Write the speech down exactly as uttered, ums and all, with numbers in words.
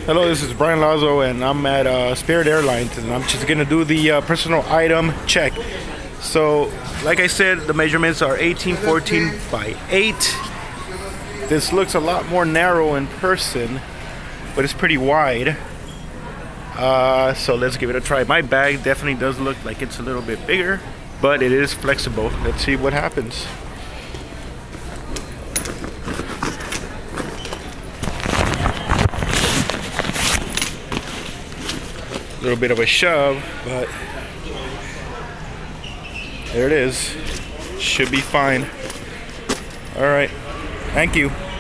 Hello, this is Brian Lazo, and I'm at uh, Spirit Airlines, and I'm just gonna do the uh, personal item check. So, like I said, the measurements are eighteen fourteen by eight. This looks a lot more narrow in person, but it's pretty wide. Uh, so let's give it a try. My bag definitely does look like it's a little bit bigger, but it is flexible. Let's see what happens. A little bit of a shove, but there it is. Should be fine. All right, thank you.